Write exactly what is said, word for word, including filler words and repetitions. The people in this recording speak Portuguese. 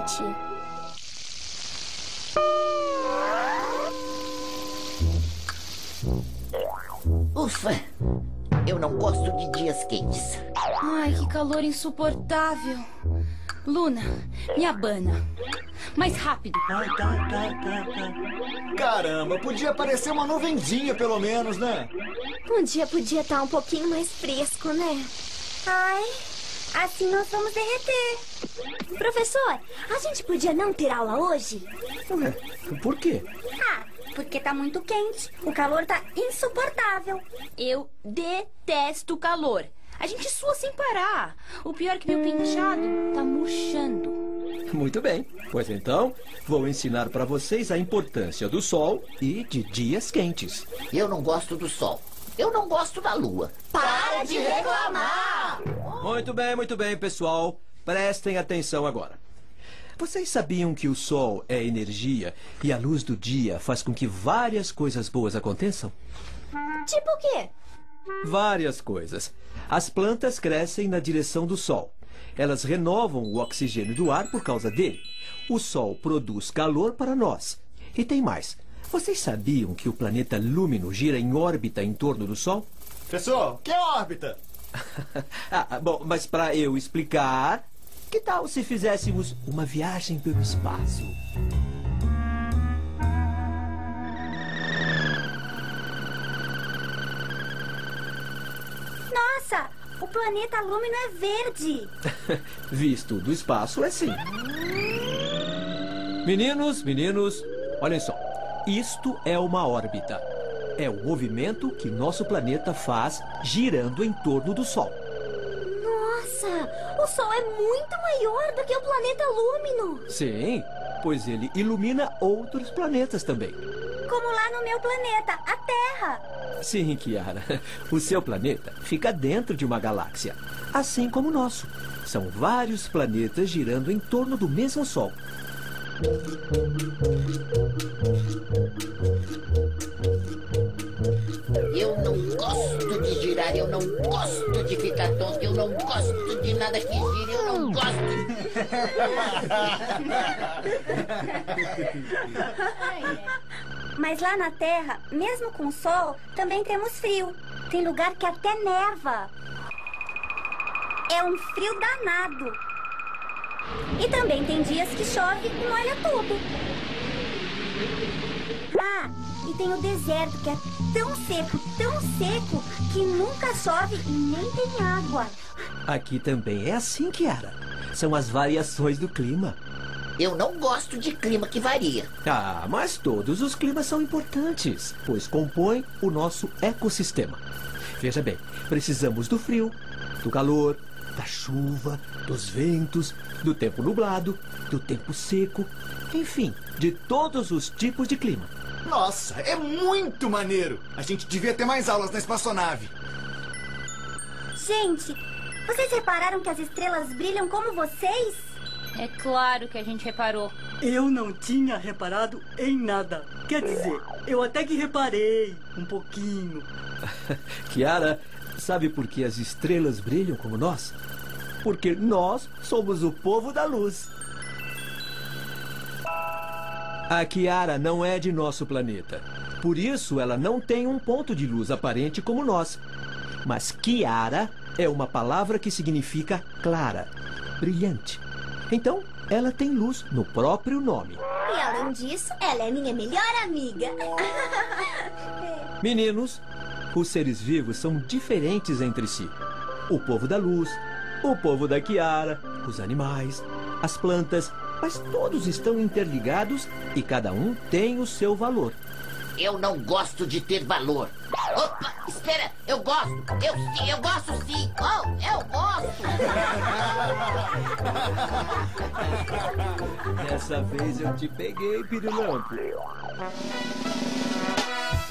quente. Ufa! Eu não gosto de dias quentes. Ai, que calor insuportável. Luna, me abana. Mais rápido. Ai, tá, tá, tá, tá. Caramba, podia parecer uma nuvenzinha, pelo menos, né? Um dia podia estar um pouquinho mais fresco, né? Ai, assim nós vamos derreter. Professor, a gente podia não ter aula hoje? Ué, por quê? Ah, porque tá muito quente. O calor tá insuportável. Eu detesto calor. A gente sua sem parar. O pior é que meu penteado tá murchando. Muito bem. Pois então, vou ensinar para vocês a importância do sol e de dias quentes. Eu não gosto do sol. Eu não gosto da lua. Para de reclamar! Muito bem, muito bem, pessoal. Prestem atenção agora. Vocês sabiam que o sol é energia e a luz do dia faz com que várias coisas boas aconteçam? Tipo o quê? Várias coisas. As plantas crescem na direção do sol. Elas renovam o oxigênio do ar por causa dele. O sol produz calor para nós. E tem mais. Vocês sabiam que o planeta Lúmino gira em órbita em torno do sol? Professor, o que é órbita? ah, bom, mas para eu explicar, que tal se fizéssemos uma viagem pelo espaço? Nossa, o planeta Lúmino é verde. Visto do espaço, é sim. Meninos, meninos, olhem só. Isto é uma órbita. É o movimento que nosso planeta faz girando em torno do Sol. Nossa, o Sol é muito maior do que o planeta Lúmino. Sim, pois ele ilumina outros planetas também. Como lá no meu planeta, a Terra. Sim, Kiara. O seu planeta fica dentro de uma galáxia, assim como o nosso. São vários planetas girando em torno do mesmo Sol. Eu não gosto de girar, eu não gosto de ficar tonto, eu não gosto de nada que gire, eu não gosto. Mas lá na Terra, mesmo com sol, também temos frio. Tem lugar que até neva. É um frio danado. E também tem dias que chove e molha tudo. Ah, e tem o deserto, que é tão seco, tão seco, que nunca chove e nem tem água. Aqui também é assim, Kiara. São as variações do clima. Eu não gosto de clima que varia. Ah, mas todos os climas são importantes, pois compõem o nosso ecossistema. Veja bem, precisamos do frio, do calor, da chuva, dos ventos, do tempo nublado, do tempo seco, enfim, de todos os tipos de clima. Nossa, é muito maneiro! A gente devia ter mais aulas na espaçonave. Gente, vocês repararam que as estrelas brilham como vocês? É claro que a gente reparou. Eu não tinha reparado em nada. Quer dizer, eu até que reparei um pouquinho. Kiara, sabe por que as estrelas brilham como nós? Porque nós somos o povo da luz. A Kiara não é de nosso planeta. Por isso, ela não tem um ponto de luz aparente como nós. Mas Kiara é uma palavra que significa clara, brilhante. Então, ela tem luz no próprio nome. E além disso, ela é minha melhor amiga. Meninos, os seres vivos são diferentes entre si. O povo da luz, o povo da Kiara, os animais, as plantas, mas todos estão interligados e cada um tem o seu valor. Eu não gosto de ter valor. Opa, espera, eu gosto. Eu sim, eu gosto sim. Oh, eu gosto. Dessa vez eu te peguei, Pirilampo.